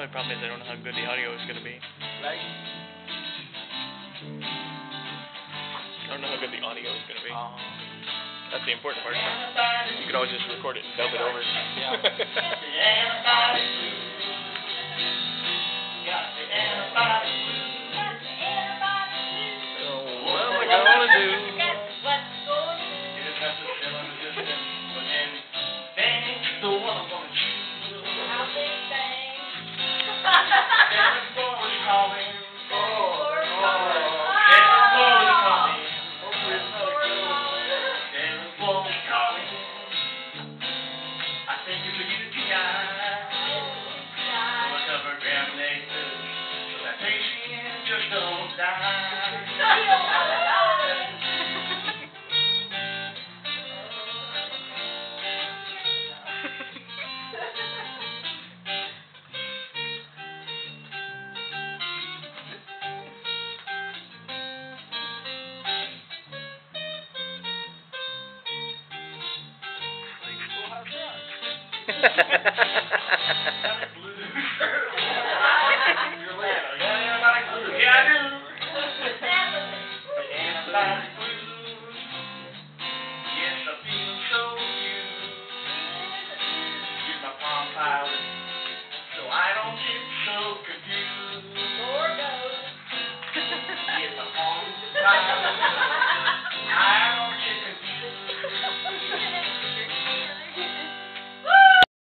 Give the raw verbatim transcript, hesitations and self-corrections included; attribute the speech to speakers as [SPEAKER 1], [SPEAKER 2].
[SPEAKER 1] problem is I don't know how good the audio is gonna be.
[SPEAKER 2] Right?
[SPEAKER 1] I don't know how good the audio is gonna be.
[SPEAKER 2] Um,
[SPEAKER 1] That's the important part. You can always just record it and dub it over.
[SPEAKER 2] yeah.
[SPEAKER 1] So what am I gonna do?
[SPEAKER 3] Just don't die.
[SPEAKER 2] Like Schoolhouse Rock.